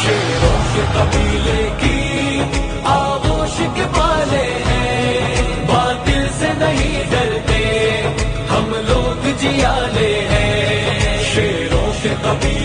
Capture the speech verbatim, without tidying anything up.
शेरों के कबीले की आगोश के पाले हैं, बातिल से नहीं डरते हम लोग जियाले हैं। शेरों के कबीले